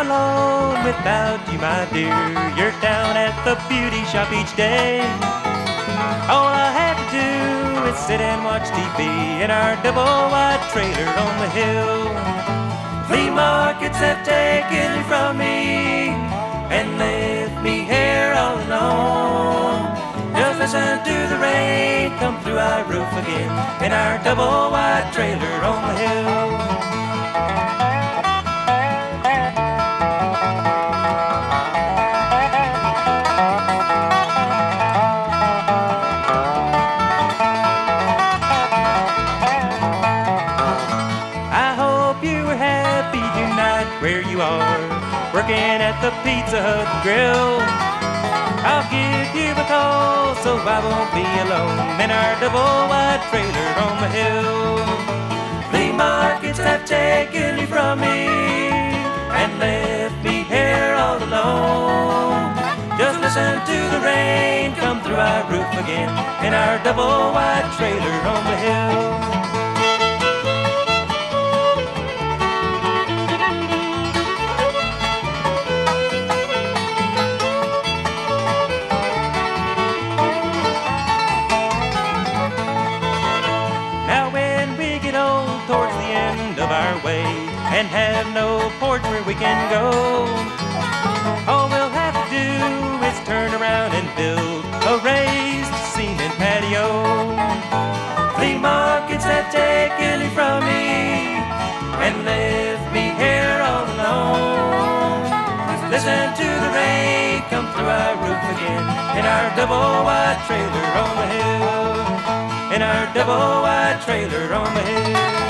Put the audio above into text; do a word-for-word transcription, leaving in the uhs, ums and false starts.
alone without you, my dear. You're down at the beauty shop each day. All I have to do is sit and watch T V in our double-wide trailer on the hill. Flea markets have taken you from me and left me here all alone. Just listen to the rain come through our roof again in our double-wide trailer on the hill. Where you are, working at the Pizza Hut grill. I'll give you a call so I won't be alone in our double-wide trailer on the hill. Flea markets have taken you from me and left me here all alone. Just listen to the rain come through our roof again in our double-wide trailer on the hill. And have no porch where we can go. All we'll have to do is turn around and build a raised cement patio. Flea markets have taken you from me and left me here all alone. Listen to the rain come through our roof again in our double-wide trailer on the hill. In our double-wide trailer on the hill.